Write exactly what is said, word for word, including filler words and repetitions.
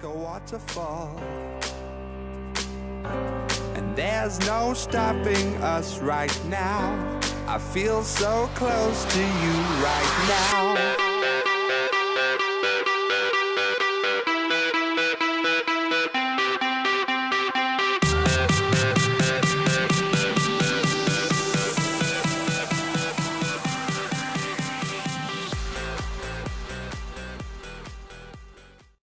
a waterfall, and there's no stopping us right now. I feel so close to you right now.